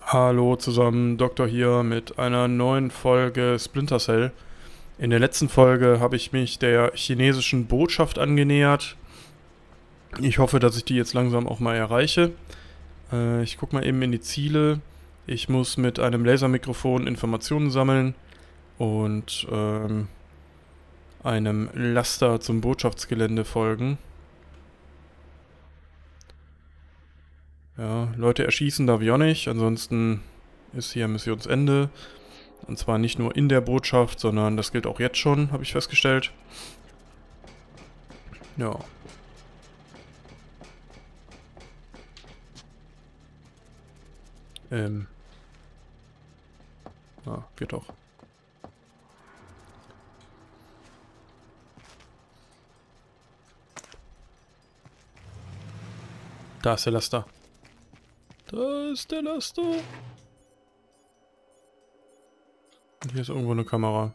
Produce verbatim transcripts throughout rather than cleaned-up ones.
Hallo zusammen, Doktor hier mit einer neuen Folge Splinter Cell. In der letzten Folge habe ich mich der chinesischen Botschaft angenähert. Ich hoffe, dass ich die jetzt langsam auch mal erreiche. Äh, ich gucke mal eben in die Ziele. Ich muss mit einem Lasermikrofon Informationen sammeln und ähm, einem Laster zum Botschaftsgelände folgen. Ja, Leute erschießen darf ich auch nicht, ansonsten ist hier Missionsende. Und zwar nicht nur in der Botschaft, sondern das gilt auch jetzt schon, habe ich festgestellt. Ja. Ähm. Ah, geht doch. Da ist der Laster. Da ist der Laster. Und hier ist irgendwo eine Kamera.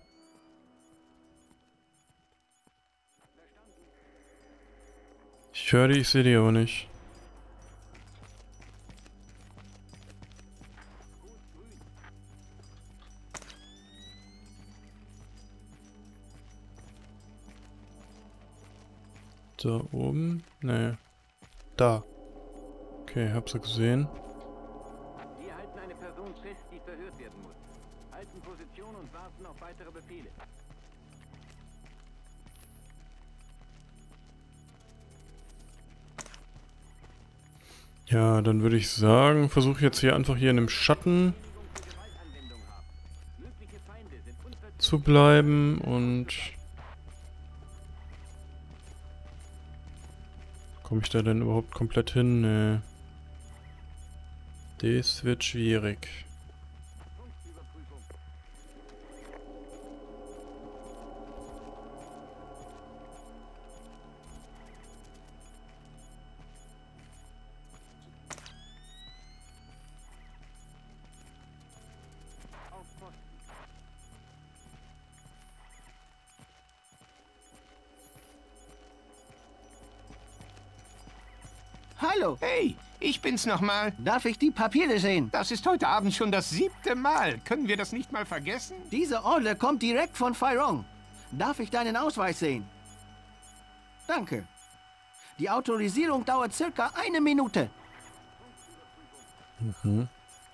Ich höre die, ich sehe die aber nicht. Da oben? Nee. Da. Okay, hab sie gesehen. Wir halten eine Person fest, die verhört werden muss. Halten Position und warten auf weitere Befehle. Ja, dann würde ich sagen, versuche jetzt hier einfach hier in dem Schatten zu bleiben und... Komme ich da denn überhaupt komplett hin? Nee. Das wird schwierig. Hallo, Hey, ich bin's nochmal. darf ich die Papiere sehen? Das ist heute Abend schon das siebte Mal. Können wir das nicht mal vergessen? Diese Order kommt direkt von Firong. Darf ich deinen Ausweis sehen? Danke. Die Autorisierung dauert circa eine Minute. Mhm.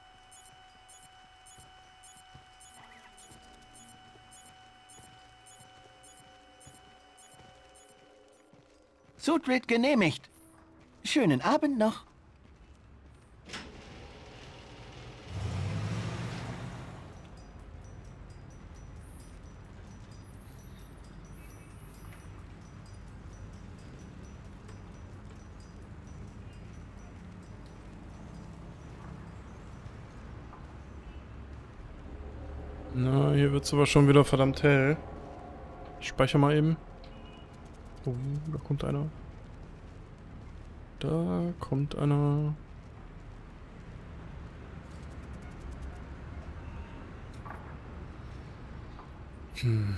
Zutritt genehmigt. Schönen Abend noch. Na, hier wird's aber schon wieder verdammt hell. Ich speichere mal eben. Oh, da kommt einer. Da kommt einer. Hm.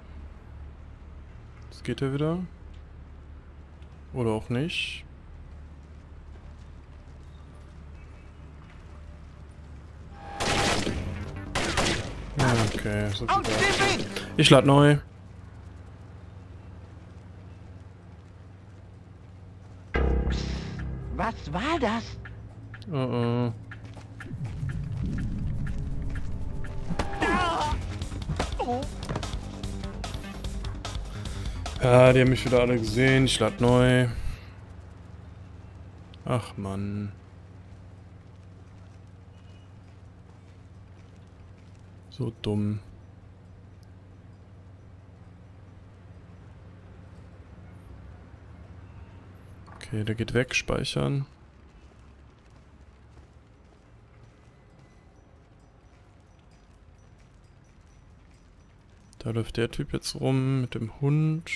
Jetzt geht er wieder. Oder auch nicht. Okay, so Aus viel dem Weg! Ich lade neu. Was war das? Oh oh. Ja, die haben mich wieder alle gesehen. Ich lade neu. Ach Mann. So dumm. Okay, der geht weg. Speichern. Da läuft der Typ jetzt rum mit dem Hund.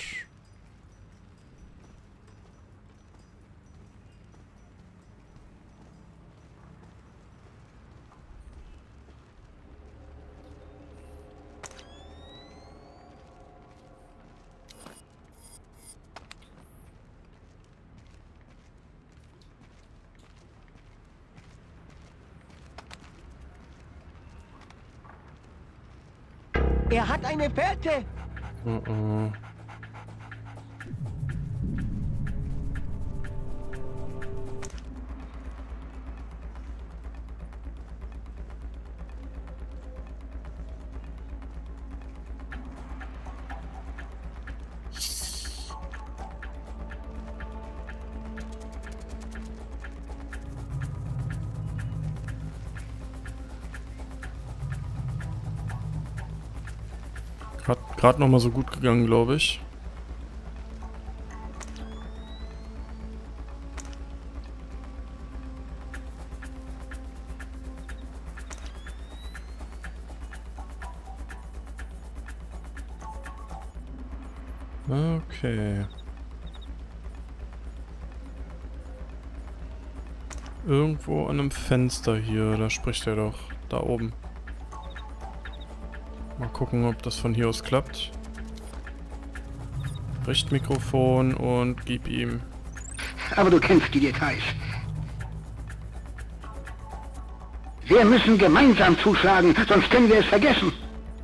Er hat eine Fährte. Oh oh. Gerade noch mal so gut gegangen, glaube ich. Okay. Irgendwo an einem Fenster hier, da spricht er doch. Da oben. Mal gucken, ob das von hier aus klappt. Richtmikrofon und gib ihm. Aber du kennst die Details. Wir müssen gemeinsam zuschlagen, sonst können wir es vergessen.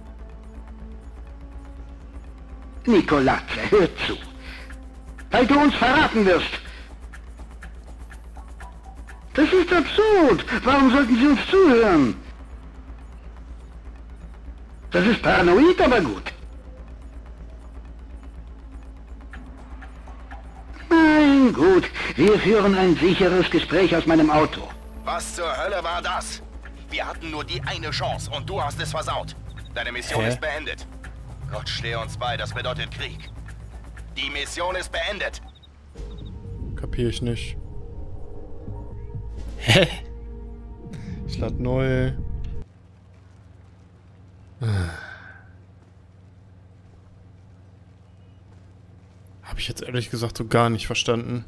Nicolazze, hör zu. Weil du uns verraten wirst. Das ist absurd. Warum sollten sie uns zuhören? Das ist paranoid, aber gut. Nein, gut. Wir führen ein sicheres Gespräch aus meinem Auto. Was zur Hölle war das? Wir hatten nur die eine Chance und du hast es versaut. Deine Mission Hä? ist beendet. Gott stehe uns bei, das bedeutet Krieg. Die Mission ist beendet. Kapier ich nicht. Hä? Ich lade neu. Habe ich jetzt ehrlich gesagt so gar nicht verstanden.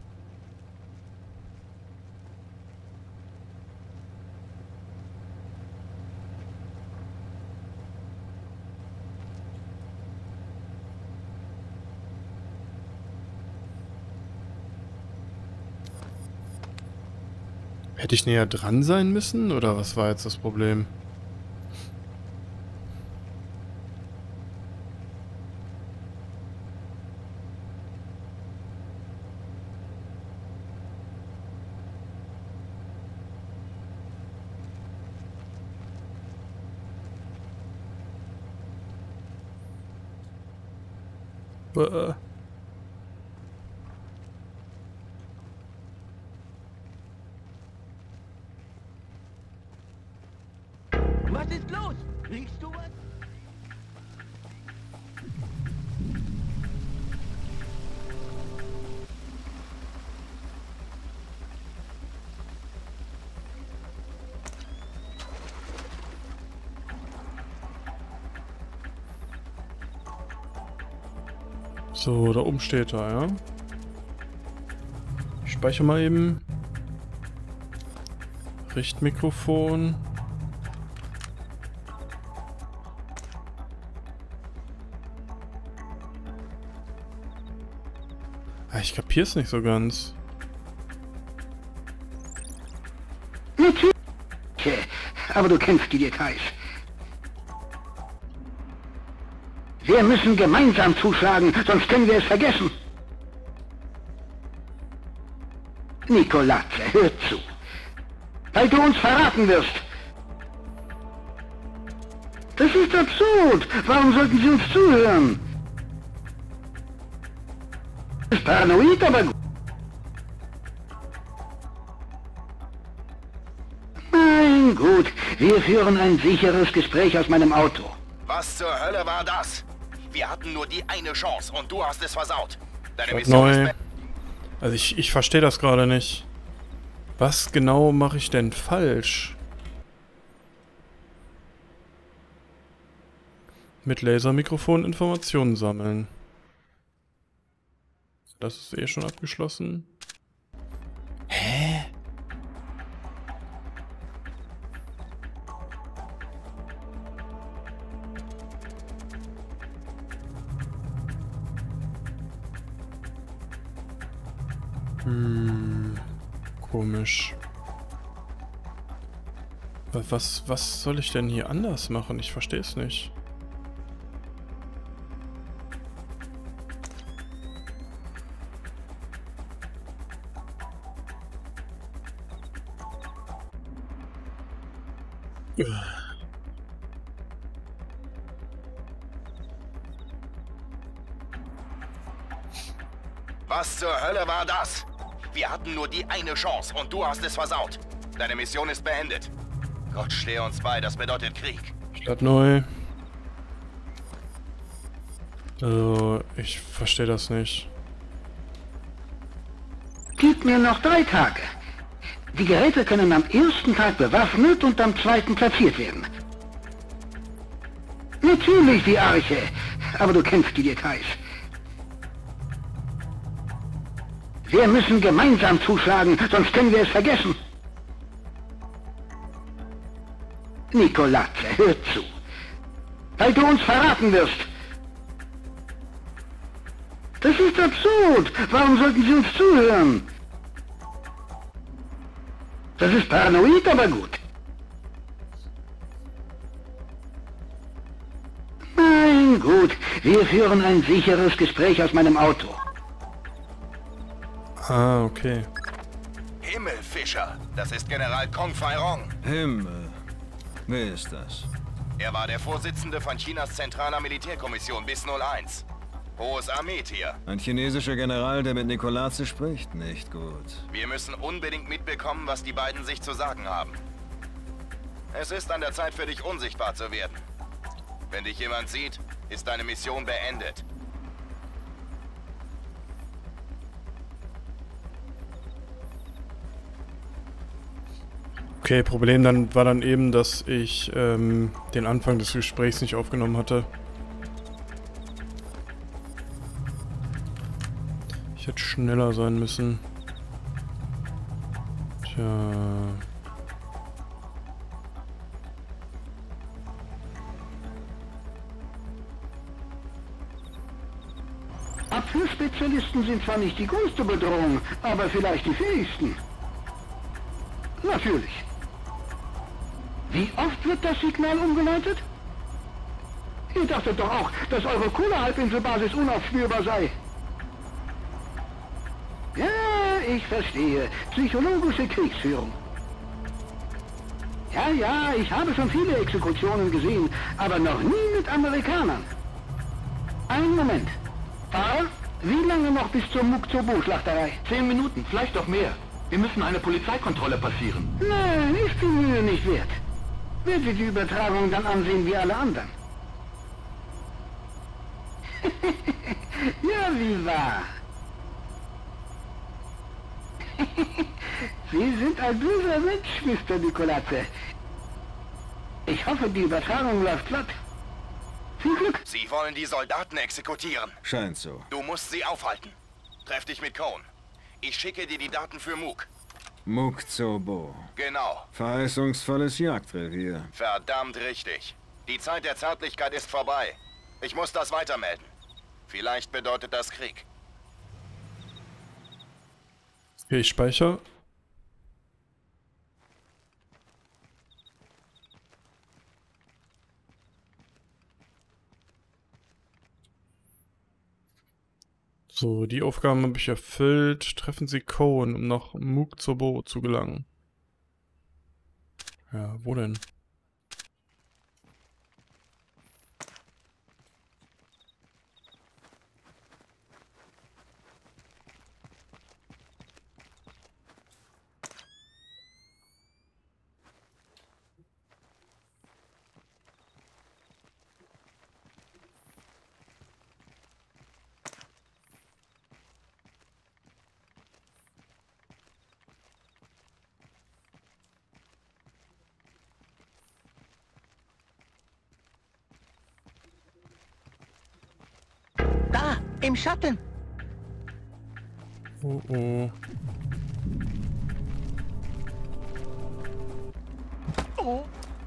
Hätte ich näher dran sein müssen, oder was war jetzt das Problem? Äh. Was ist los? Riechst du was? So, da oben steht er, ja. Ich speichere mal eben. Richtmikrofon. Ah, ich kapier's nicht so ganz. Natürlich. Aber du kennst die Details. Wir müssen gemeinsam zuschlagen, sonst können wir es vergessen. Nicolazze, hör zu. Weil du uns verraten wirst. Das ist absurd. Warum sollten sie uns zuhören? Das ist paranoid, aber gut. Nein, gut. Wir führen ein sicheres Gespräch aus meinem Auto. Was zur Hölle war das? Wir hatten nur die eine Chance und du hast es versaut. Deine Schalt Mission ist neu. beendet. Also ich, ich verstehe das gerade nicht. Was genau mache ich denn falsch? Mit Lasermikrofon Informationen sammeln. Das ist eh schon abgeschlossen. Hä? Hm, komisch. Was, was soll ich denn hier anders machen? Ich verstehe es nicht. Was zur Hölle war das? Wir hatten nur die eine Chance und du hast es versaut. Deine Mission ist beendet. Gott stehe uns bei, das bedeutet Krieg. Stadt neu. Also, ich verstehe das nicht. Gib mir noch drei Tage. Die Geräte können am ersten Tag bewaffnet und am zweiten platziert werden. Natürlich die Arche, aber du kennst die Details. Wir müssen gemeinsam zuschlagen, sonst können wir es vergessen. Nicolazze, hör zu. Weil du uns verraten wirst. Das ist absurd. Warum sollten Sie uns zuhören? Das ist paranoid, aber gut. Nein, gut. Wir führen ein sicheres Gespräch aus meinem Auto. Ah, okay. Himmel, Fischer. Das ist General Kong Feirong. Himmel. Wer ist das? Er war der Vorsitzende von Chinas zentraler Militärkommission bis null eins. Hohes Armeetier. Ein chinesischer General, der mit Nicolazze spricht? Nicht gut. Wir müssen unbedingt mitbekommen, was die beiden sich zu sagen haben. Es ist an der Zeit für dich, unsichtbar zu werden. Wenn dich jemand sieht, ist deine Mission beendet. Okay, Problem dann war dann eben, dass ich ähm, den Anfang des Gesprächs nicht aufgenommen hatte. Ich hätte schneller sein müssen. Tja. Abführspezialisten sind zwar nicht die größte Bedrohung, aber vielleicht die fähigsten. Natürlich. Wie oft wird das Signal umgeleitet? Ihr dachtet doch auch, dass eure Kohle-Halbinselbasis unaufspürbar sei. Ja, ich verstehe. Psychologische Kriegsführung. Ja, ja, ich habe schon viele Exekutionen gesehen, aber noch nie mit Amerikanern. Einen Moment. Fahrer, wie lange noch bis zur Mukzobo-Schlachterei? Zehn Minuten, vielleicht doch mehr. Wir müssen eine Polizeikontrolle passieren. Nein, ist die Mühe nicht wert. Werden Sie die Übertragung dann ansehen wie alle anderen. Ja, wie wahr. Sie sind ein böser Mensch, Mister Nicolazze. Ich hoffe, die Übertragung läuft glatt. Viel Glück. Sie wollen die Soldaten exekutieren. Scheint so. Du musst sie aufhalten. Treff dich mit Cohn. Ich schicke dir die Daten für Mook. Mukzobo. Genau. Verheißungsvolles Jagdrevier. Verdammt richtig. Die Zeit der Zärtlichkeit ist vorbei. Ich muss das weitermelden. Vielleicht bedeutet das Krieg. Okay, ich speichere. So, die Aufgaben habe ich erfüllt. Treffen Sie Cohen, um nach Mukzobo zu gelangen. Ja, wo denn? Da, im Schatten. Oh oh. Oh.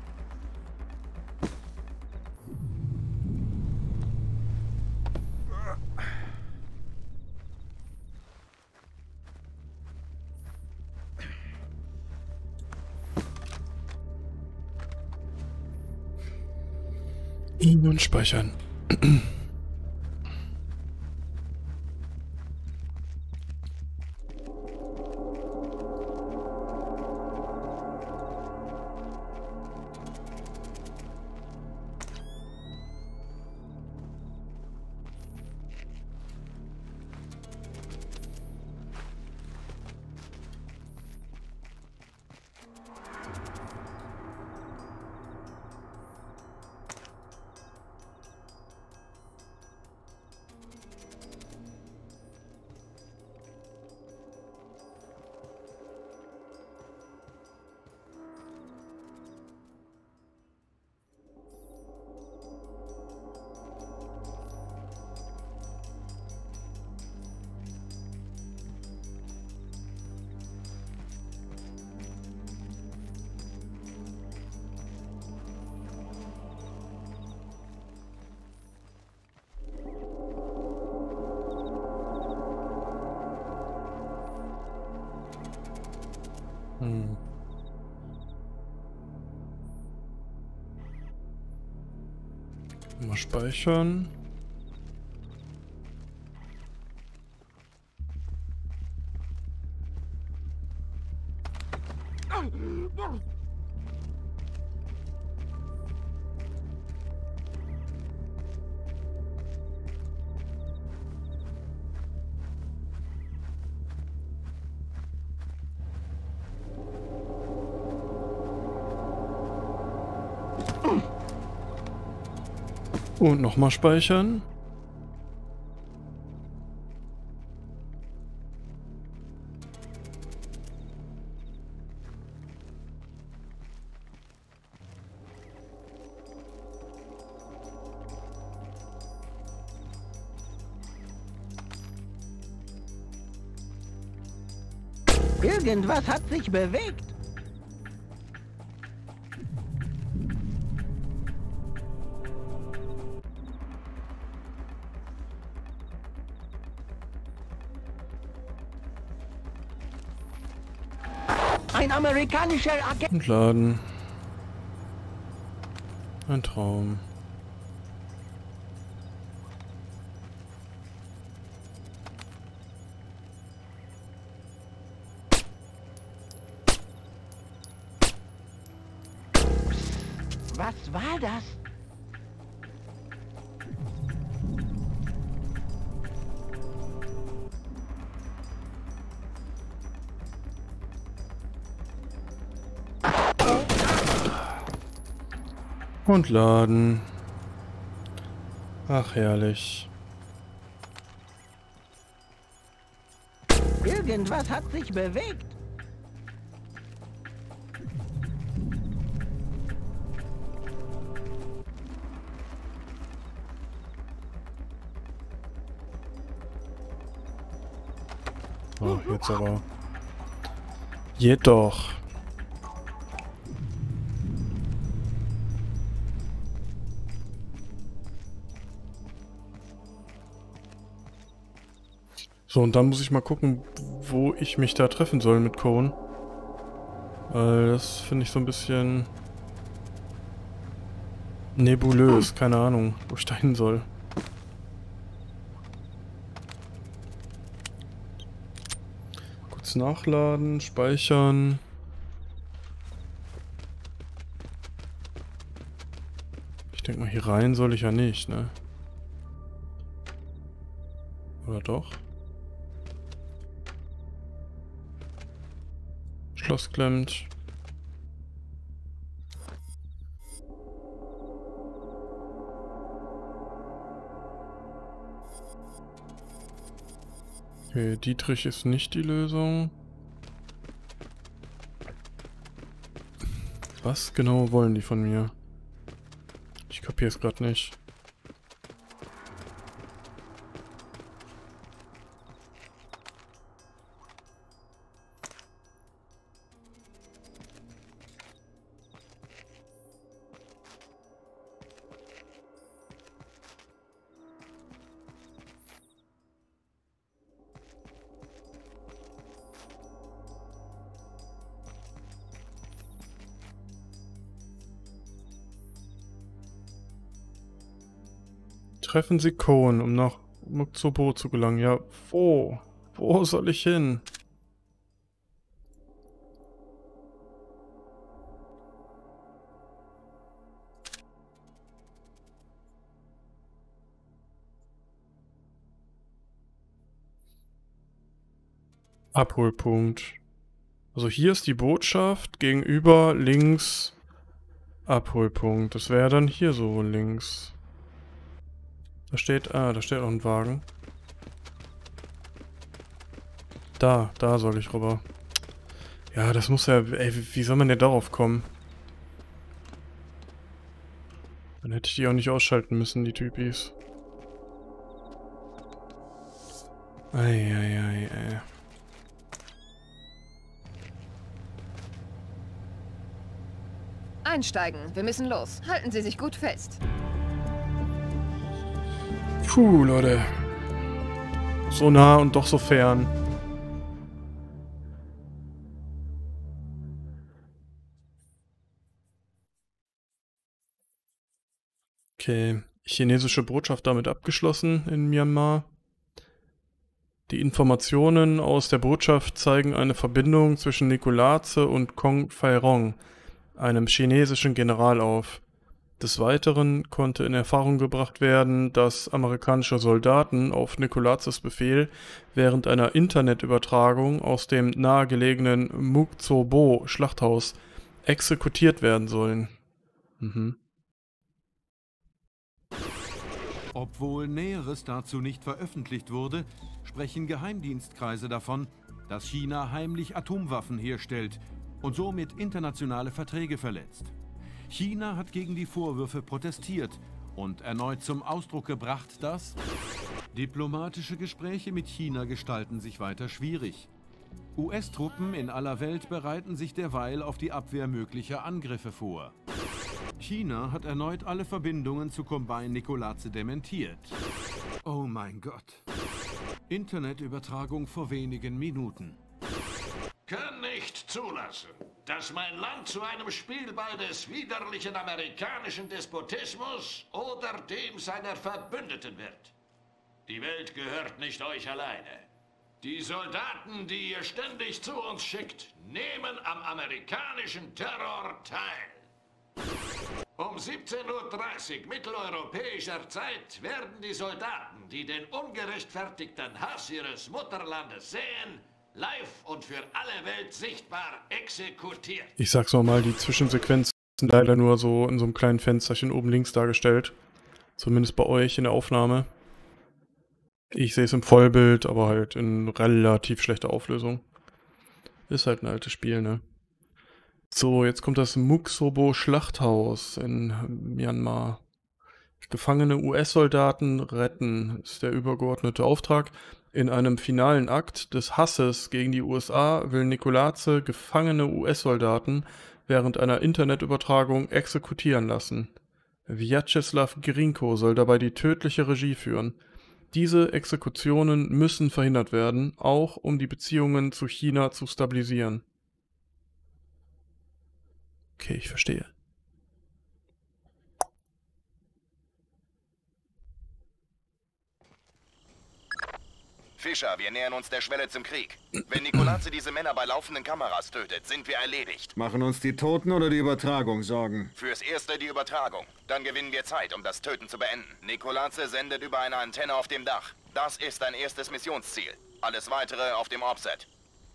Ihn und speichern. Mal speichern. Und nochmal speichern. Irgendwas hat sich bewegt. Ein amerikanischer Agent. Entladen. Ein Traum. Was war das? Und laden. Ach, herrlich. Irgendwas hat sich bewegt. Oh, jetzt aber. Jedoch. So, und dann muss ich mal gucken, wo ich mich da treffen soll mit Cone. Weil das finde ich so ein bisschen nebulös. Keine Ahnung, wo ich da hin soll. Kurz nachladen, speichern. Ich denke mal, hier rein soll ich ja nicht, ne? Oder doch? Schloss klemmt. Okay, Dietrich ist nicht die Lösung. Was genau wollen die von mir? Ich kapiere es gerade nicht. Treffen Sie Cone, um nach Mukzobo zu gelangen. Ja, wo? Wo soll ich hin? Abholpunkt. Also hier ist die Botschaft, gegenüber links Abholpunkt. Das wäre dann hier so links. Da steht, ah, da steht auch ein Wagen. Da, da soll ich rüber. Ja, das muss ja, ey, wie soll man denn darauf kommen? Dann hätte ich die auch nicht ausschalten müssen, die Typis. Eieiei, ey. Einsteigen, wir müssen los. Halten Sie sich gut fest. Puh, Leute. So nah und doch so fern. Okay, chinesische Botschaft damit abgeschlossen in Myanmar. Die Informationen aus der Botschaft zeigen eine Verbindung zwischen Nikolaze und Kong Feirong, einem chinesischen General, auf. Des Weiteren konnte in Erfahrung gebracht werden, dass amerikanische Soldaten auf Nikolazes Befehl während einer Internetübertragung aus dem nahegelegenen Mukso-Bo-Schlachthaus exekutiert werden sollen. Mhm. Obwohl Näheres dazu nicht veröffentlicht wurde, sprechen Geheimdienstkreise davon, dass China heimlich Atomwaffen herstellt und somit internationale Verträge verletzt. China hat gegen die Vorwürfe protestiert und erneut zum Ausdruck gebracht, dass diplomatische Gespräche mit China gestalten sich weiter schwierig. U S-Truppen in aller Welt bereiten sich derweil auf die Abwehr möglicher Angriffe vor. China hat erneut alle Verbindungen zu Combine Nikolaze dementiert. Oh mein Gott. Internetübertragung vor wenigen Minuten. Kann nicht zulassen, dass mein Land zu einem Spielball des widerlichen amerikanischen Despotismus oder dem seiner Verbündeten wird. Die Welt gehört nicht euch alleine. Die Soldaten, die ihr ständig zu uns schickt, nehmen am amerikanischen Terror teil. Um siebzehn Uhr dreißig mitteleuropäischer Zeit werden die Soldaten, die den ungerechtfertigten Hass ihres Mutterlandes sehen, live und für alle Welt sichtbar exekutiert. Ich sag's nochmal, die Zwischensequenzen sind leider nur so in so einem kleinen Fensterchen oben links dargestellt. Zumindest bei euch in der Aufnahme. Ich sehe es im Vollbild, aber halt in relativ schlechter Auflösung. Ist halt ein altes Spiel, ne? So, jetzt kommt das Mukso-Bo-Schlachthaus in Myanmar. Gefangene U S-Soldaten retten, ist der übergeordnete Auftrag. In einem finalen Akt des Hasses gegen die U S A will Nikolaze gefangene U S-Soldaten während einer Internetübertragung exekutieren lassen. Vyacheslav Grinko soll dabei die tödliche Regie führen. Diese Exekutionen müssen verhindert werden, auch um die Beziehungen zu China zu stabilisieren. Okay, ich verstehe. Fischer, wir nähern uns der Schwelle zum Krieg. Wenn Nikolaze diese Männer bei laufenden Kameras tötet, sind wir erledigt. Machen uns die Toten oder die Übertragung Sorgen? Fürs Erste die Übertragung. Dann gewinnen wir Zeit, um das Töten zu beenden. Nikolaze sendet über eine Antenne auf dem Dach. Das ist ein erstes Missionsziel. Alles Weitere auf dem Offset.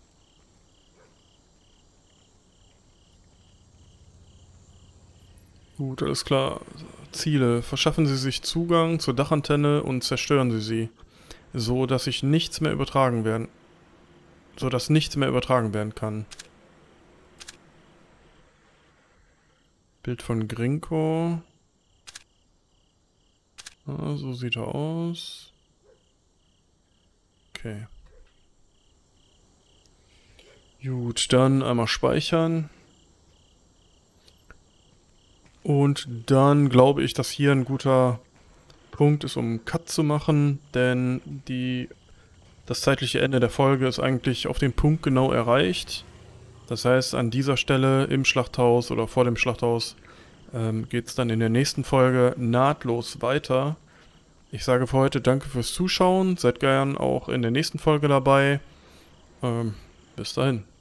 Gut, alles klar. Ziele. Verschaffen Sie sich Zugang zur Dachantenne und zerstören Sie sie. So, dass sich nichts mehr übertragen werden. So, dass nichts mehr übertragen werden kann. Bild von Grinko. Ah, so sieht er aus. Okay. Gut, dann einmal speichern. Und dann glaube ich, dass hier ein guter Punkt ist, um einen Cut zu machen, denn die, das zeitliche Ende der Folge ist eigentlich auf den Punkt genau erreicht. Das heißt, an dieser Stelle im Schlachthaus oder vor dem Schlachthaus ähm, geht es dann in der nächsten Folge nahtlos weiter. Ich sage für heute danke fürs Zuschauen, seid gern auch in der nächsten Folge dabei. Ähm, bis dahin.